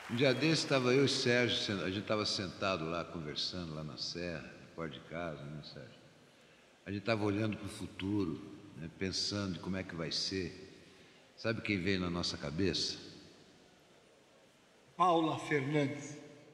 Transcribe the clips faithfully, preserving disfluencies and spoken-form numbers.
Um dia desse estava eu e o Sérgio, a gente estava sentado lá, conversando lá na serra, na porta de casa, né, Sérgio? A gente estava olhando para o futuro, né, pensando em como é que vai ser. Sabe quem veio na nossa cabeça? Paula Fernandes.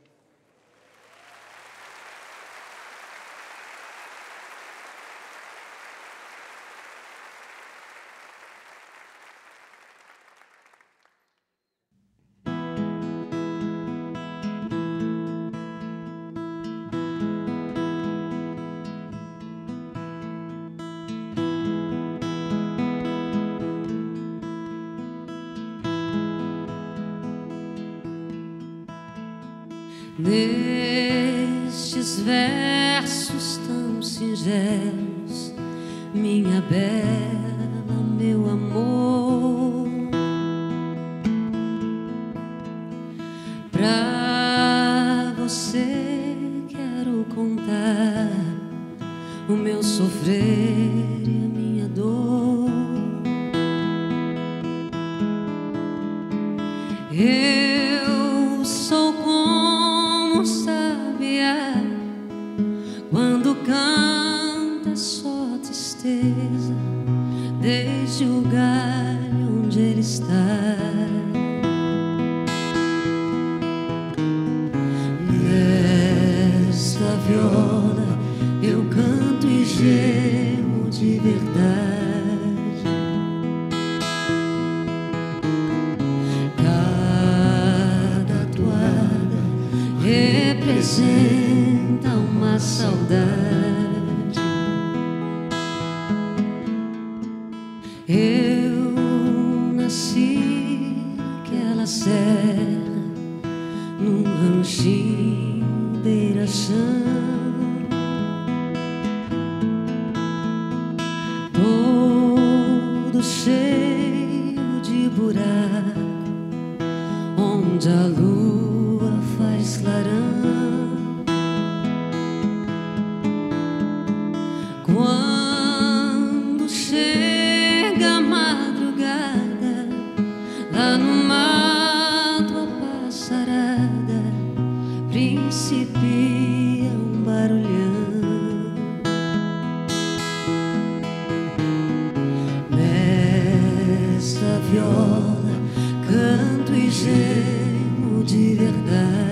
Nestes versos tão singelos, minha bela, meu amor, pra você quero contar o meu sofrer e a minha dor. Eu sou como sabiá, quando canta só tristeza, desde o galho onde ele está. Nesta viola eu canto e gemo de verdade. Cada toada representa uma saudade. Eu nasci naquela serra, num ranchinho beira-chão, todo cheio de buraco, onde a lua faz clarão. Quando chega a madrugada, lá no mato a passarada principia um barulhão. Nesta viola canto e gemo de verdade.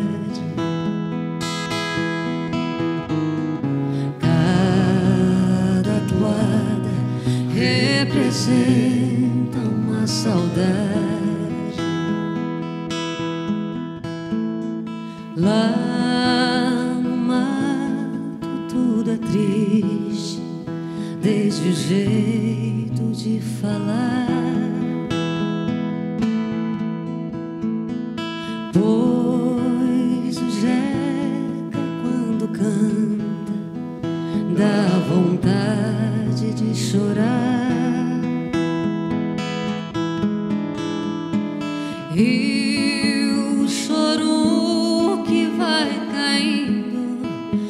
Cada toada representa uma saudade. Lá no mato tudo é triste, desde o jeito de falar. Pois o Jeca, quando canta, dá vontade de chorar. E o choro que vai caindo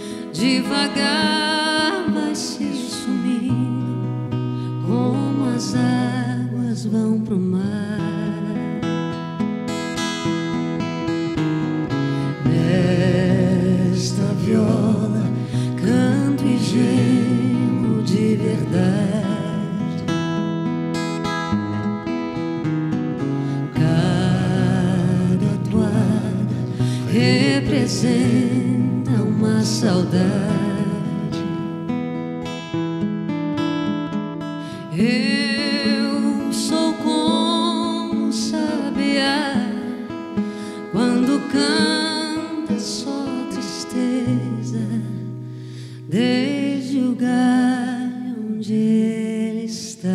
devagar vai se sumindo, como as águas vão pro mar. Nesta viola canto e gemo de verdade. Cada toada representa uma saudade. Eu sou como sabiá, quando canta só tristeza, desde o galho onde ele está.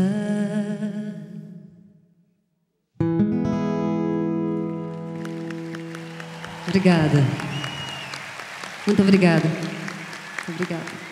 Obrigada. Muito obrigada. Muito obrigada.